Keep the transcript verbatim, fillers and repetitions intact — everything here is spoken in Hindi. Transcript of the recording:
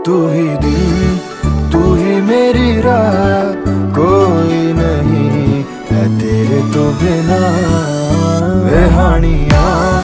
तू ही दिल, तू ही मेरी राह, कोई नहीं है तेरे तो बिना।